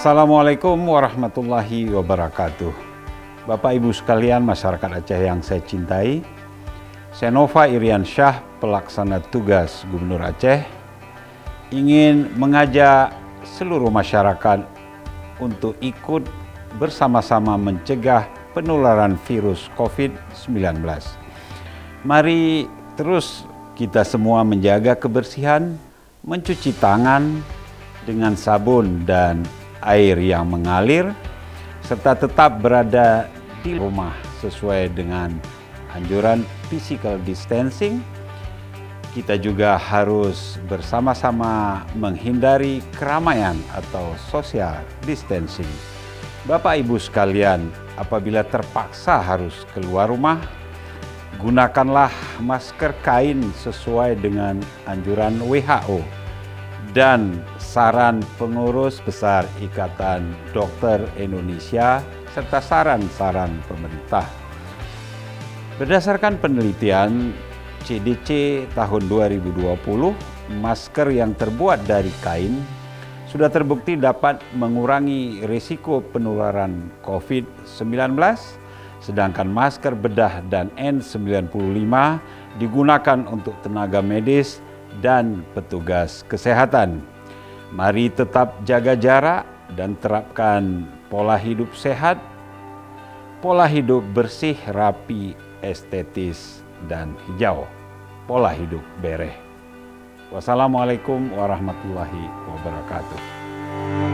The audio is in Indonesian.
Assalamualaikum warahmatullahi wabarakatuh. Bapak Ibu sekalian masyarakat Aceh yang saya cintai, saya Nova Iriansyah, pelaksana tugas Gubernur Aceh, ingin mengajak seluruh masyarakat untuk ikut bersama-sama mencegah penularan virus COVID-19. Mari terus kita semua menjaga kebersihan, mencuci tangan dengan sabun dan air yang mengalir, serta tetap berada di rumah sesuai dengan anjuran physical distancing. Kita juga harus bersama-sama menghindari keramaian atau social distancing. Bapak Ibu sekalian, apabila terpaksa harus keluar rumah, gunakanlah masker kain sesuai dengan anjuran WHO dan saran pengurus besar Ikatan Dokter Indonesia serta saran-saran pemerintah. Berdasarkan penelitian CDC tahun 2020, masker yang terbuat dari kain sudah terbukti dapat mengurangi risiko penularan COVID-19, sedangkan masker bedah dan N95 digunakan untuk tenaga medis dan petugas kesehatan. Mari tetap jaga jarak dan terapkan pola hidup sehat, pola hidup bersih, rapi, estetis, dan hijau, pola hidup bereh. Wassalamualaikum warahmatullahi wabarakatuh.